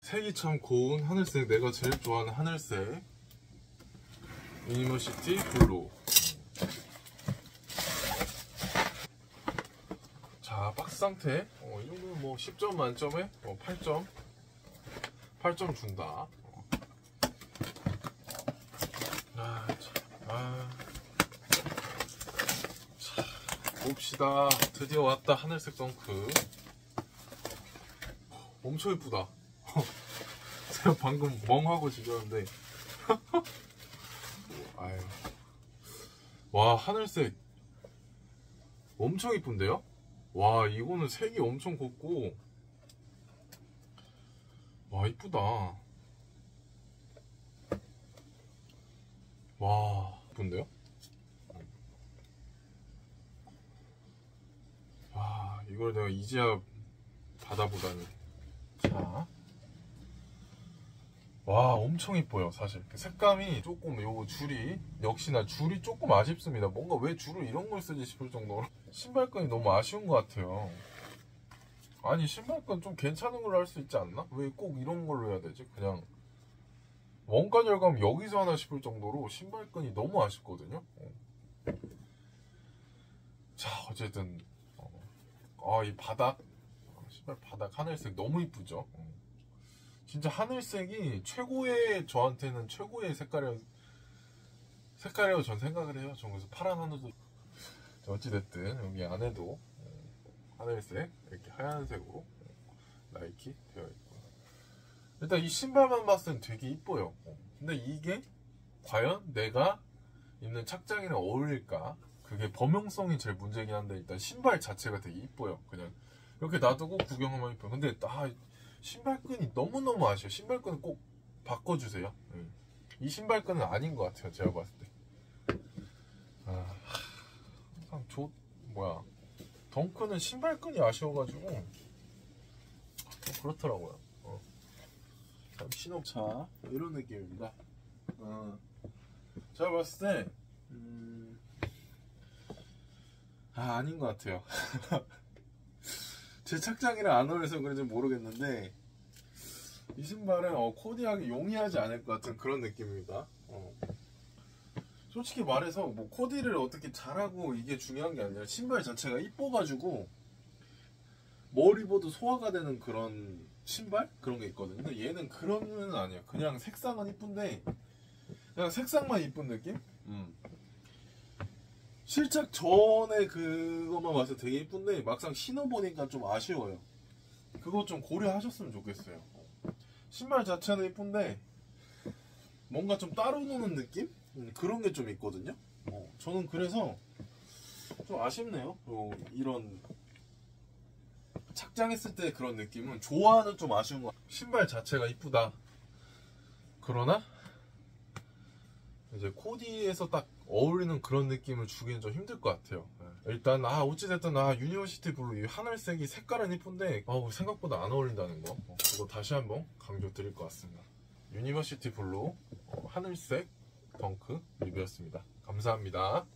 색이 참 고운 하늘색, 내가 제일 좋아하는 하늘색 유니버시티 블루. 자, 박스 상태 이 정도면 뭐 10점 만점에 8점 준다. 자, 봅시다. 드디어 왔다. 하늘색 덩크. 엄청 예쁘다. 제가 방금 멍하고 지켰는데 아유. 와, 하늘색 엄청 이쁜데요? 와, 이거는 색이 엄청 곱고 와, 이쁘다. 와, 이쁜데요? 와, 이걸 내가 이제야 받아보다니. 자, 와, 엄청 이뻐요. 사실 색감이 조금, 요거 줄이 역시나 줄이 조금 아쉽습니다. 뭔가 왜 줄을 이런 걸 쓰지 싶을 정도로 신발끈이 너무 아쉬운 것 같아요. 아니, 신발끈 좀 괜찮은 걸로 할 수 있지 않나? 왜 꼭 이런 걸로 해야 되지? 그냥 원가 절감 여기서 하나 싶을 정도로 신발끈이 너무 아쉽거든요. 자, 어쨌든 이 바닥, 신발 바닥 하늘색 너무 이쁘죠. 진짜 하늘색이 최고의, 저한테는 최고의 색깔이라고 전 생각을 해요. 전 그래서 파란 하늘도. 어찌됐든 여기 안에도 하늘색, 이렇게 하얀색으로 나이키 되어 있고, 일단 이 신발만 봤을 땐 되게 이뻐요. 근데 이게 과연 내가 입는 착장이랑 어울릴까? 그게 범용성이 제일 문제긴 한데, 일단 신발 자체가 되게 이뻐요. 그냥 이렇게 놔두고 구경하면 이뻐요. 근데 신발끈이 너무너무 아쉬워요. 신발끈은 꼭 바꿔주세요. 이 신발끈은 아닌 것 같아요, 제가 봤을 때. 항상 덩크는 신발끈이 아쉬워가지고 그렇더라고요. 신호차 이런 느낌입니다. 제가 봤을 때 아닌 것 같아요. 제 착장이랑 안 어울려서 그런지 모르겠는데, 이 신발은 코디하기 용이하지 않을 것 같은 그런 느낌입니다. 솔직히 말해서 뭐 코디를 어떻게 잘하고 이게 중요한 게 아니라 신발 자체가 이뻐가지고 뭘 입어도 소화가 되는 그런 신발? 그런 게 있거든요. 근데 얘는 그런 건 아니야. 그냥 색상은 이쁜데 그냥 색상만 이쁜 느낌? 실착 전에 그것만 봐서 되게 이쁜데 막상 신어보니까 좀 아쉬워요. 그거 좀 고려하셨으면 좋겠어요. 신발 자체는 이쁜데 뭔가 좀 따로 노는 느낌? 그런 게 좀 있거든요. 저는 그래서 좀 아쉽네요. 이런 착장했을 때 그런 느낌은 좋아하는 좀 아쉬운 거. 신발 자체가 이쁘다. 그러나 이제 코디에서 딱 어울리는 그런 느낌을 주기는 좀 힘들 것 같아요. 일단 어찌됐든 유니버시티 블루 이 하늘색이 색깔은 이쁜데 생각보다 안 어울린다는 거, 그거 다시 한번 강조 드릴 것 같습니다. 유니버시티 블루 하늘색 덩크 리뷰였습니다. 감사합니다.